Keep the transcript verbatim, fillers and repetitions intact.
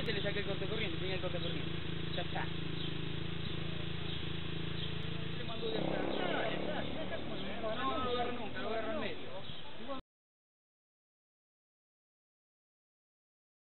le saca el cortacorriente, tenía el cortacorriente. Ya está.